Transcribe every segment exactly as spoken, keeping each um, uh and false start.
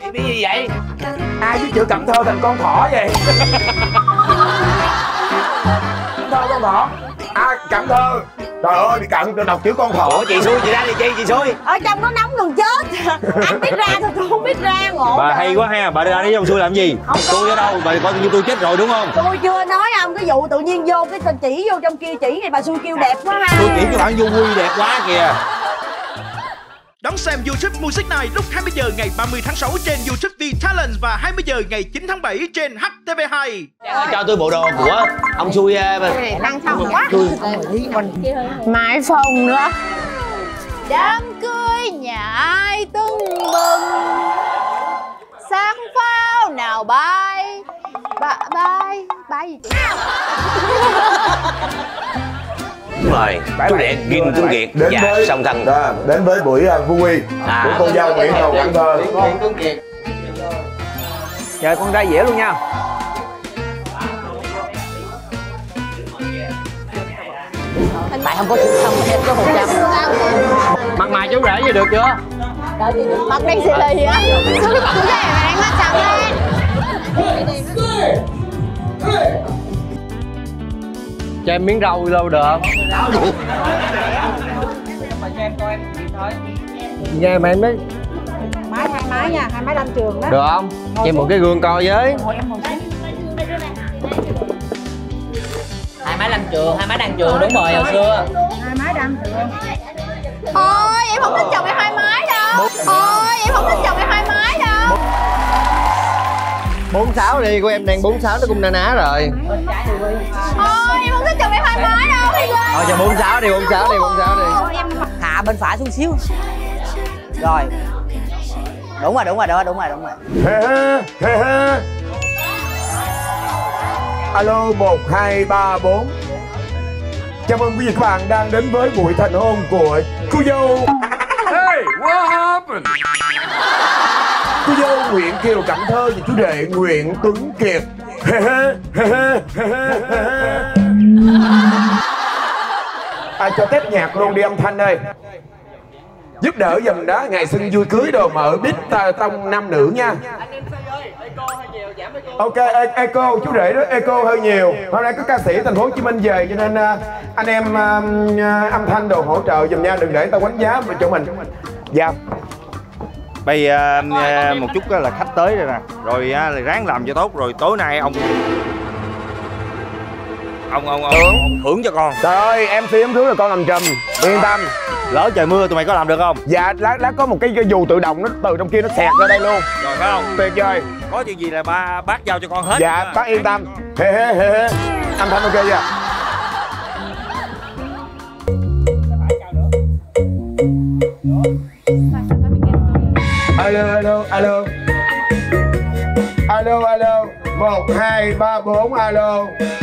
Cái gì vậy? Ai viết chữ Cần Thơ thành con thỏ vậy? Cần Thơ con thỏ. À, Cần Thơ. Trời ơi, bị cận tôi đọc chữ con thỏ. Ủa chị xui, chị ra đi chi, chị xui. Ở trong nó nóng gần chết. Anh biết ra thôi, tôi không biết ra ngộ. Bà hay quá ha, bà ra đi trong xui làm gì? Không tôi ở đâu, bà coi như tôi chết rồi đúng không? Tôi chưa nói ông cái vụ tự nhiên vô cái tình chỉ vô trong kia chỉ này bà xui kêu đẹp quá ha. Tôi chỉ cái bạn vô quy đẹp quá kìa. Đón xem YouTube Music Night lúc hai mươi giờ ngày ba mươi tháng sáu trên YouTube V-Talent và hai mươi giờ ngày chín tháng bảy trên H T V hai. Cho tôi bộ đồ của ông xui. Đang xong quá. Mãi phòng nữa. Đám cưới nhà ai tưng bừng, sáng pháo nào bay. Ba, bay, bay gì chị? Đúng rồi, chú rể Kim Tuấn Kiệt và Song Thân. Đó, đến với buổi uh, vui quy à. của cô dâu Nguyễn Cầu Cần Thơ. Kim Tuấn Kiệt. Chờ con ra dĩa luôn nha. Tại không có không có có một trăm. Mặt mày chú rể gì được chưa? Mặt đen xì lì á. Chú rể mà đang mắt chồng lên. Cho em miếng rau lâu được không? Nghe mà em đấy. Máy hai máy nha, hai máy lên trường đó. Được không? Cho em một cái gương coi với. Hai máy lăn trường, hai máy đăng trường đúng rồi hồi xưa. Hai máy đăng trường. Ôi em không thích chồng em hai máy đâu. Ôi em không thích chồng em hai máy đâu. bốn sáu đi, của em đang bốn sáu nó cũng na ná rồi. Ôi em không thích chồng em hai máy đâu. Thôi cho bốn sáu đi, bốn sáu đi, bốn sáu đi. Hạ bên phải xuống xíu. Rồi. Đúng rồi, đúng rồi, đúng rồi, đúng rồi, đúng rồi. He he he he. Alo một hai ba bốn. Chào mừng quý vị các bạn đang đến với buổi thành hôn của cô dâu. Hey, what happened? Cô dâu Nguyễn Kiều Cần Thơ và chú rể Nguyễn Tuấn Kiệt. À, cho test nhạc luôn đi âm thanh ơi. Giúp đỡ dùm đó, ngày sinh vui cưới đồ mở bít tông nam nữ nha. Ok, eco, chú rể đó, eco hơi nhiều. Hôm nay có ca sĩ thành phố Hồ Chí Minh về cho nên uh, anh em uh, âm thanh đồ hỗ trợ dùm nha, đừng để tao quánh giá chỗ mình. Dạ. Bây giờ uh, một chút uh, là khách tới rồi nè. Rồi uh, là ráng làm cho tốt rồi tối nay ông ông ông ông thưởng, thưởng cho con. Trời ơi, em xê em thứ là con làm trùm, yên tâm. Lỡ trời mưa tụi mày có làm được không? Dạ, lát lát có một cái dù tự động nó từ trong kia nó xẹt ra đây luôn. Rồi phải không? Tuyệt vời. Có chuyện gì là ba bác giao cho con hết. Dạ, bác yên tâm. He he he he. Âm thanh ok chưa? Alo alo alo. Alo alo. Một hai ba bốn alo.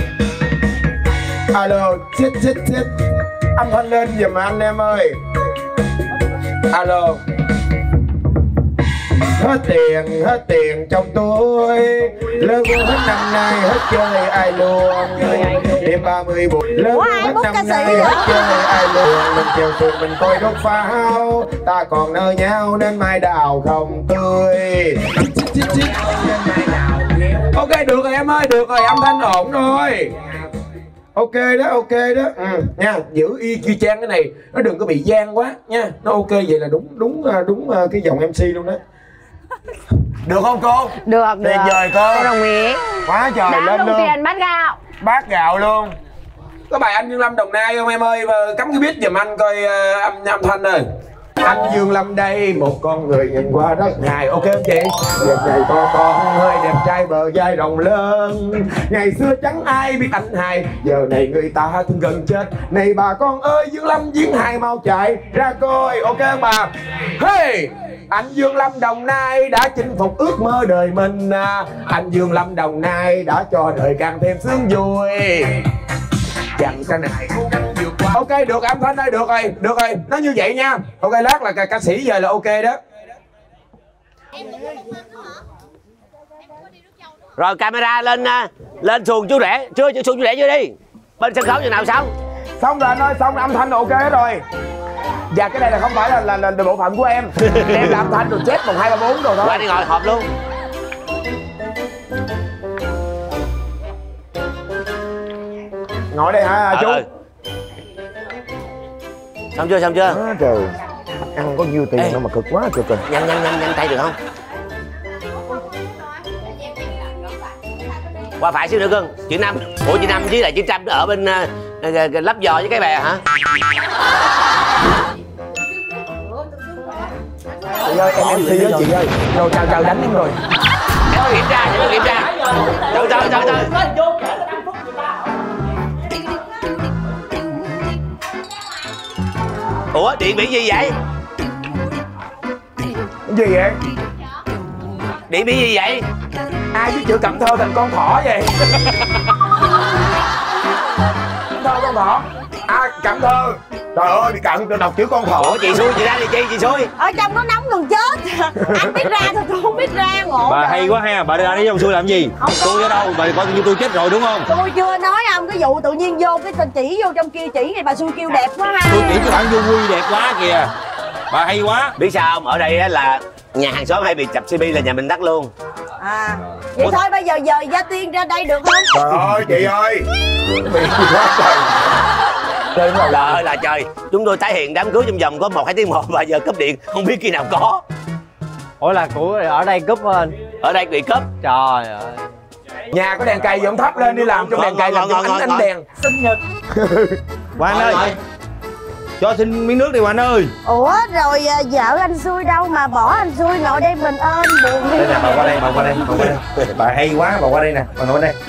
Alo, chít chít chít. Âm thanh lên giùm anh em ơi. Alo. Hết tiền, hết tiền trong túi. Lớn hết năm nay, hết chơi ai luôn. Đêm ba mươi buổi. Lớn hết năm nay, hết chơi ai luôn. Mình chiều thường mình coi đốt pháo. Ta còn nơ nhau nên mai đào không tươi. Ok được rồi em ơi, được rồi, âm thanh ổn rồi. Ok đó, ok đó. Ừ, nha, giữ y chi chang cái này, nó đừng có bị gian quá nha. Nó ok vậy là đúng đúng đúng cái dòng em xê luôn đó. Được không cô? Được, được. Tuyệt vời cô. Tôi đồng ý. Quá trời. Đáng lên đồng luôn. tiền bát gạo. Bát gạo luôn. Có bài anh Dương Lâm Đồng Nai không em ơi? Mà cắm cái beat giùm anh coi uh, âm âm thanh ơi. Anh Dương Lâm đây, một con người nhìn qua rất ngài. Ok không chị? Giờ này con con hơi đẹp trai bờ vai rộng lớn. Ngày xưa chẳng ai biết anh hai, giờ này người ta thương gần chết. Này bà con ơi, Dương Lâm diễn hài mau chạy ra coi. Ok không bà? Hey! Anh Dương Lâm Đồng Nai đã chinh phục ước mơ đời mình. Anh Dương Lâm Đồng Nai đã cho đời càng thêm sướng vui. Chẳng cái này cố gắng vượt qua. Ok được, âm thanh ơi, được rồi, được rồi, nó như vậy nha. Ok, lát là ca, ca sĩ về là ok đó. Rồi camera lên lên xuồng chú rể, chưa xuồng chú rể chưa đi. Bên sân khấu chừng nào xong? Xong rồi anh ơi, xong âm thanh ok hết rồi. Và cái này là không phải là là, là, là bộ phận của em. Em làm thanh rồi chết một hai ba bốn rồi thôi. Qua đi ngồi họp luôn. Ngồi đây hả chú? Ờ, xong chưa xong chưa? À, trời, ăn có nhiêu tiền đâu mà cực quá cực rồi. Nhanh nhanh nhanh nhanh tay được không? Qua phải xíu nữa cưng. Chị Năm. Ủa chị Năm với lại chị Trâm ở bên uh, lắp giò với cái bè hả? Chị ơi, em em xê với chị ơi. Rồi chào chào đánh em rồi. Em có kiểm tra, em có kiểm tra. Trời trời trời trời. Ủa điện bị gì vậy? Cái gì vậy? Điện bị gì vậy? Ai viết chữ Cần Thơ thành con thỏ vậy? Cần Thơ con thỏ. À Cần Thơ. Trời ơi bị cận tôi đọc chữ con thỏ. Ủa chị xui chị ra đi chi chị xui. Ở trong nó nóng gần chết. Anh biết ra thôi tôi không biết ra ngộ. Bà rồi. hay quá ha, bà ra đi trong xui làm gì? Không có. Tôi ở đâu, bà coi như tôi chết rồi đúng không? Tôi chưa nói ông cái vụ tự nhiên vô cái tên chỉ vô trong kia chỉ này bà xui kêu đẹp quá ha. Tôi chỉ cho bạn vô quy đẹp quá kìa. Bà hay quá. Biết sao không? Ở đây á là nhà hàng xóm hay bị chập xê pê là nhà mình đắt luôn. À vậy thôi bây giờ dời Gia Tiên ra đây được không? Trời ơi chị ơi. Bị quá trời. Trời ơi là trời. Chúng tôi tái hiện đám cưới trong vòng có một hai tiếng một và giờ cúp điện không biết khi nào có. Ủa là của ở đây cúp hả anh? Ở đây bị cúp. Trời ơi. Nhà có đèn cày gì ông thắp lên đi làm trong đèn cày làm trong ánh ánh đèn. Sinh nhật. Hoàng ơi. Cho xin miếng nước đi Hoàng ơi. Ủa rồi à, vợ anh xui đâu mà bỏ anh xui ngồi đây mình ơn buồn đi. Đây nè, bà qua đây, bà qua đây, bà qua đây. Bà hay quá, bà qua đây nè, bà ngồi đây.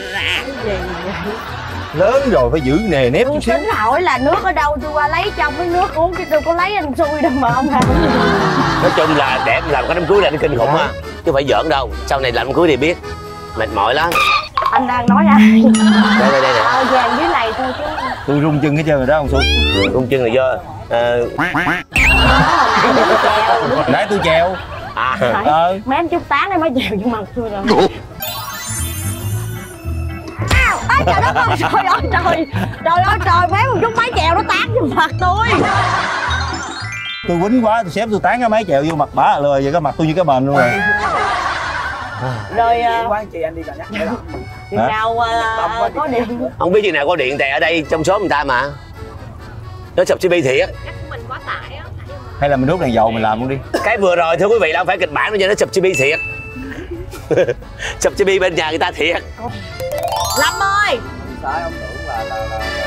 Lớn rồi phải giữ nề nếp chút Tôi xíu. tính hỏi là nước ở đâu tôi qua lấy trong cái nước uống chứ tôi có lấy anh xui đâu mà ông làm. Nói chung là để em làm cái đám cưới là nó kinh khủng á. Chứ không phải giỡn đâu. Sau này làm đám cưới thì biết. Mệt mỏi lắm. Anh đang nói ai? Đây đây đây nè. Ờ vàng dưới này thôi chứ. Tôi rung chân hết trơn rồi đó ông Xuân. Rung chân là do ờ, nãy tôi chèo. à Ờ. Mấy em chút tán đây mới chèo vô mặt tôi rồi. Ôi trời đất ơi, trời ơi trời. Trời ơi trời, mấy một chút máy chèo nó tán vô mặt tôi. Tôi quýnh quá, tôi xếp tôi tán cái máy chèo vô mặt bả lười vậy, cái mặt tôi như cái bền luôn rồi. Rồi quan chị anh đi cả nhắc chừng nào uh, có điện. Không biết chừng nào có điện tại ở đây trong số người ta mà. Nó sập xê pê thiệt. Hay là mình đốt đèn dầu mình làm luôn đi. Cái vừa rồi thưa quý vị là không phải kịch bản đâu nha, nó sập xê pê thiệt. Sập xê pê bên nhà người ta thiệt. Lâm ơi. Sợ ông tưởng là là là